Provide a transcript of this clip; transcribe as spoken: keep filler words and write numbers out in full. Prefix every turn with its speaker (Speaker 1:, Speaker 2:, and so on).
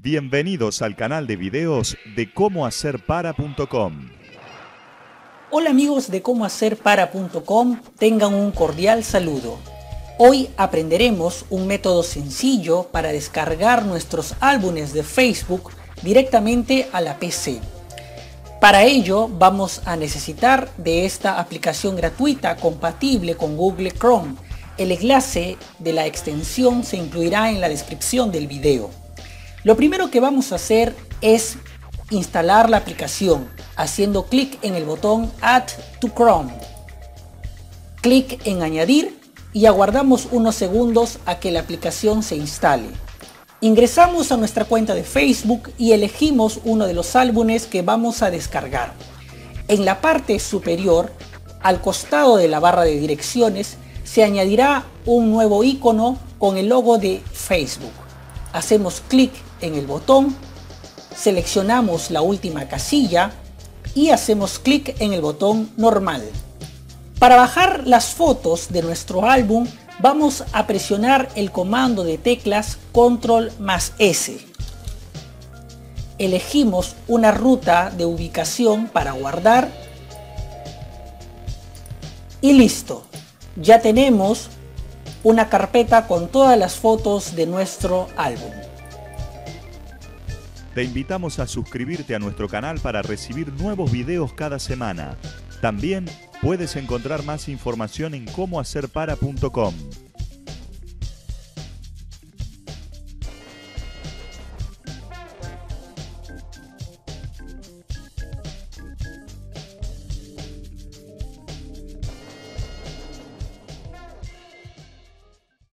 Speaker 1: Bienvenidos al canal de videos de cómo hacer para punto com.
Speaker 2: Hola amigos de cómo hacer para punto com, tengan un cordial saludo. Hoy aprenderemos un método sencillo para descargar nuestros álbumes de Facebook directamente a la P C. Para ello vamos a necesitar de esta aplicación gratuita compatible con Google Chrome. El enlace de la extensión se incluirá en la descripción del video. Lo primero que vamos a hacer es instalar la aplicación haciendo clic en el botón Add to Chrome. Clic en añadir y aguardamos unos segundos a que la aplicación se instale. Ingresamos a nuestra cuenta de Facebook y elegimos uno de los álbumes que vamos a descargar. En la parte superior, al costado de la barra de direcciones, se añadirá un nuevo icono con el logo de Facebook. Hacemos clic en el botón, seleccionamos la última casilla y hacemos clic en el botón normal. Para bajar las fotos de nuestro álbum vamos a presionar el comando de teclas control más ese. Elegimos una ruta de ubicación para guardar y listo. Ya tenemos una carpeta con todas las fotos de nuestro álbum.
Speaker 1: Te invitamos a suscribirte a nuestro canal para recibir nuevos videos cada semana. También puedes encontrar más información en cómo hacer para punto com.